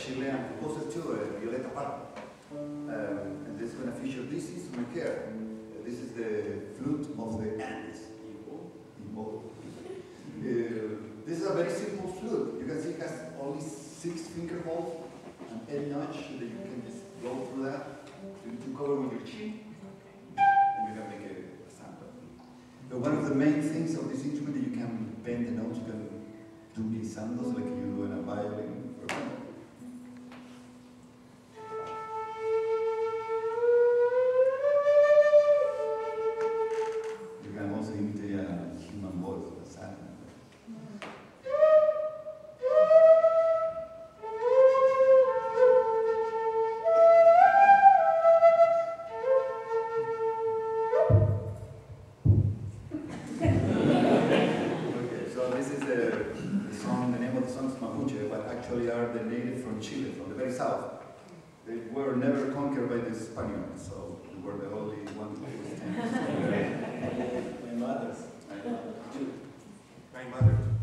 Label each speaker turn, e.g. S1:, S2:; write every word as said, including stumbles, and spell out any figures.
S1: Chilean composer too, uh, Violeta Parra. Um, and this is going to feature this instrument here. Uh, this is the flute of the Andes. Uh, this is a very simple flute. You can see it has only six finger holes and any notch that you can just go through that to, to cover with your chin, and you can make a, a sample. But one of the main things of this instrument that you can bend the notes, you can do glissandos like you do in a violin, for example. You can also imitate a human voice, a sound. Are the native from Chile, from the very south. They were never conquered by the Spaniards, so we were the only ones who was
S2: My mother's.
S1: My mother.